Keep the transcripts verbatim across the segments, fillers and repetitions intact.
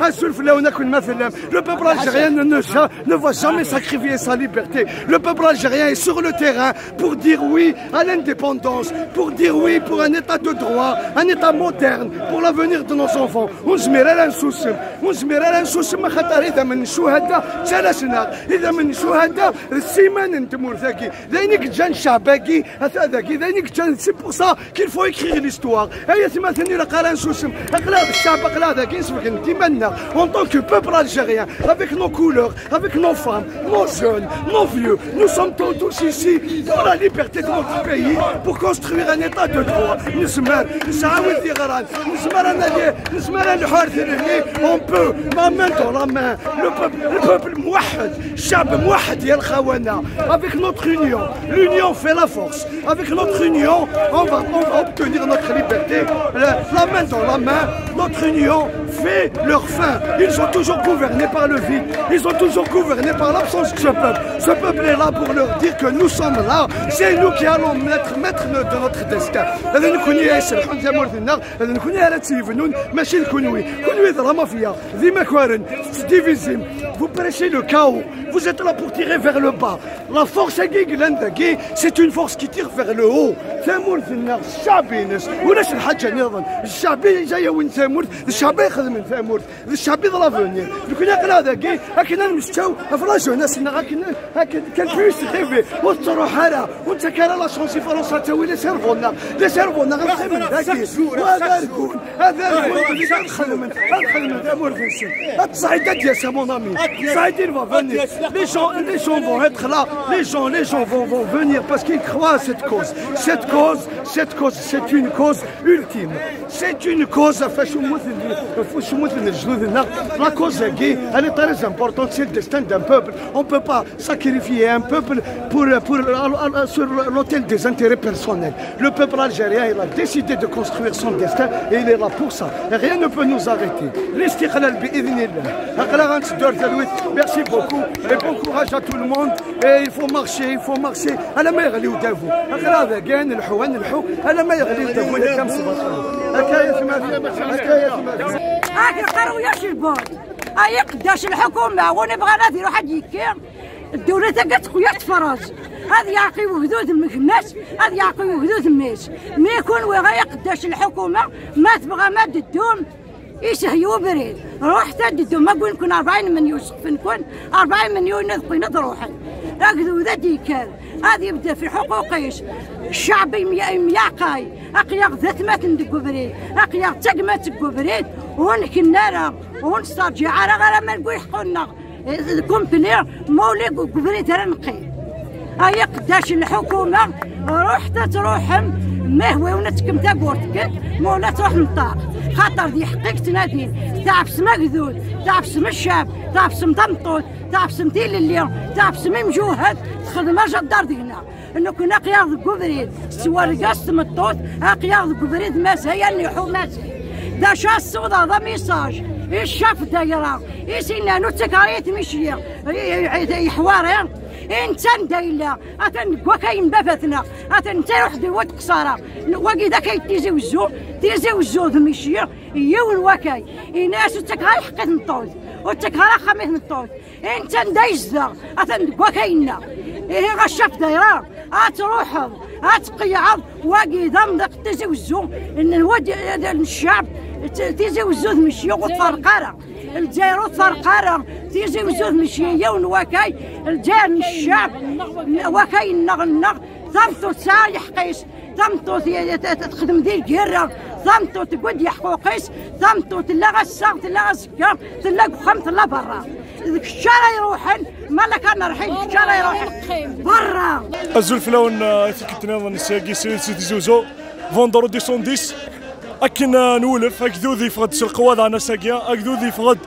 Le peuple algérien ne, ne, ne va jamais sacrifier sa liberté. Le peuple algérien est sur le terrain pour dire oui à l'indépendance, pour dire oui pour un état de droit, un état moderne, pour l'avenir de nos enfants. ونجمير نسوسم ونجمير نسوسم خاطر اذا من الشهداء تلاشنا اذا من الشهداء السيمان نتمور ذاكي ذاينك جان شعباكي هذاكي ذاينك جان سي بور سا كيل فو écrire l'histoire. هيا ثما ثاني راه قرا نسوسم اقلا الشعب اقلا ذاكي نسبك انت منا en tant que peuple algérien avec nos couleurs, avec nos femmes, nos jeunes, nos vieux, nous sommes tous ici pour la liberté de notre pays, pour construire un état de droit. نسمع نسعاود في غران نسمع رانا نسمع الحوار on peut ما main dans la main le peuple le peuple موحد الشعب موحد يا الخونه avec notre union l'union fait la force avec notre union on va on va obtenir notre liberté la main dans la main notre union fait leur fin ils ont toujours gouverné par le vide ils ont toujours gouverné par l'absence de ce peuple ce peuple est là pour leur dire que nous sommes là c'est nous qui allons mettre mettre de notre destin هذا نكون ياسر حنا مورثنا هذا نكون على تيفنون ماشي نكونوي كونوي ضرما فيا ديما كوارن ديفيزيم vous prêchez le chaos vous êtes là pour tirer vers le bas la force كي c'est une force qui tire vers le haut ثامورثنا الشعبي ناس ولاش الحاجه نظن الشعبي جايه وين ثامورث الشعبي يخدم من ثامورث الشعبي ضرا فوني كنا قلا ذاكي هكذا نمشاو افراجو ناسنا هكذا هكذا كان بيس خيفي وتروح هذا وانت كان لا شونسي فرنسا تاوي لي سيرفونا لي سيرفونا غنخدم ذاكي وهذا يكون هذا يكون نخدم نخدم ثامورث التصعيدات ديال سا مون امي التصعيدين فون فوني لي جون لي جون فون اتر لا لي جون لي جون فون فون venir parce qu'ils croient à cette cause cette cause cette cause c'est une cause ultime c'est une cause la cause elle est très importante c'est le destin d'un peuple on ne peut pas sacrifier un peuple pour, pour, sur l'autel des intérêts personnels le peuple algérien il a décidé de construire son destin et il est là pour ça et rien ne peut nous arrêter l'istiqlal بإذن الله merci beaucoup et bon courage à tout le monde et il faut marcher il faut marcher على ما يغليو دافو هكذا كان نلحو نلحو على ما يغليو دافو انا كام صباح هكايا ثما هكايا ثما هاك قروياش البورد هاي قداش الحكومه ونبغى نادي روح يكير الدوله تاقت خويا تفرج هذا يعقي وحدود المكماش هذا يعقي وحدود الماش ما يكون وغاية قداش الحكومه ما تبغى ما تدوم ايش هيو بريد روح تددو ما نقول نكون أربعين من يوسف نكون أربعين من يو نذقي نضروحي راكدو ذا ديكال هذا يبدا في حقوقيش الشعبي مياقاي اقياق ذات ما تندقو بريد اقياق تق ما تقو بريد ونكنا راه ونسترجع على غير ما نقول حقولنا كومبلير مولي بريد راه نقي هيا قداش الحكومه روح تروحم ما هو ونتكم تا قورتك مولا تروح نطاق خاطر دي حقيقة تنادين تعبس مقذود تعبس من الشعب تعبس مطمطوط تعبس متيل اليوم تعبس مجوهد تخدم جدار دينا انه كنا قياض الكوبريد سوا رقاس مطوط قياض الكوبريد ماس هي اللي حو ماس دا شا السودا دا ميساج ايش شاف دايره ايش انه تكاريت مشيه حوارين انسان دايلا اتن وكاين بفتنا اتن تي وحدي ود قصاره واكي ذاك تيزي وزو تيزي وزو مشيه يون وكاي الناس تكاي حقت نطوز وتكاي خميس نطوز انسان دايزا اتن وكاينا ايه غشاف دايره اتروح اتقيعض واكي ضم تيزي وزو ان الواد الشعب تيزي وزو مشيه وتفرقاره الجزائر وتفرقاره تيجي وزوز مشيه ونواكاي الجزائر الشعب وكاي النغ النغ ثمتو تسايح قيس ثمتو تخدم ديال الكيرة ثمتو تقود يحقوقيس ثمتو تلا غساق تلا غسكر تلا قخم تلا برا ذيك الشارع يروحن مالا كان رايحين الشارع يروحن برا الزلف لون كنت نظن ساقي سيدي زوزو فوندرو دي سونديس أكن نولف أكذو ذي فغد سرقوا أنا ساقيا أكذو ذي فغد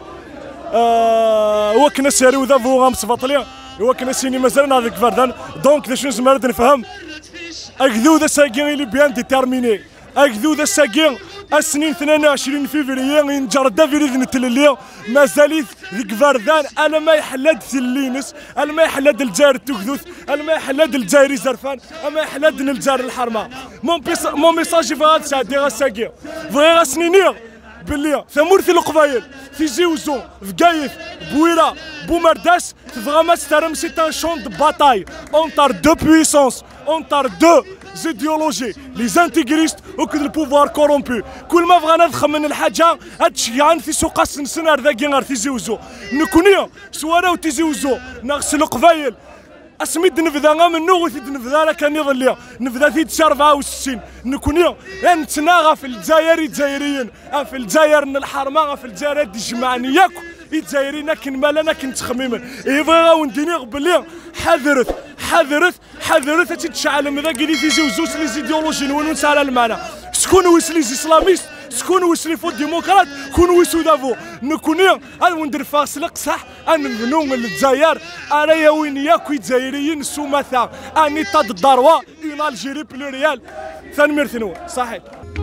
آه وكنا ساري وذا فو غامس فاطليا وكنا سيني مازال هذاك فردان دونك ذا شنو زمرد نفهم أكذو ذا ساقيا اللي بيان ديتيرميني أكذو ذا ساقيا السنين اثنين وعشرين فيفري ينجرد في ريذن التلليا مازاليت ذيك فردان انا ما يحلاد ثلينس انا ما يحلاد الجار التوكذوث انا ما يحلاد الجايري زرفان انا ما يحلاد الجار الحرمه مون بيس مون ميساجي في هذا ساعه ديال ساكيا فغي سنينيا باللي ثمورث القبايل Tizi Ouzou, Vgaïf, Bouira, Boumerdès, vraiment c'est un champ de bataille entre deux puissances, entre deux idéologies, les intégristes ou le pouvoir corrompu. كل ما بغينا نخمن الحاجة هتشجعن في سوق السنسن هذاك غير تيزي وزو. نكونيا سوانا وتيزي وزو نغسل قبايل. اسميد نفذا منو وثيد نفذا لك كان يظل نفذا ثيد سبعة وستين نكونيا نتناغا في الجزائر الجزائريين في الجزائر الحرمه في الجزائر تجمعني ياك الجزائريين كن مالنا كنت تخميما يبغى ونديني بلي حذرت حذرت حذرت تتشعل من ذاك اللي تيجي وزوج لي زيديولوجي وين نسال المعنى شكون ويس لي اسلاميست شكون ويس لي فوت ديمقراط كون ويس دافو نكونيا انا وندير فاصل صح انا نبنو من الجزائر انا يا وين ياك الجزائريين سومثا اني تاد الدروه اون الجيري بلوريال ثاني ميرثنو صحيح.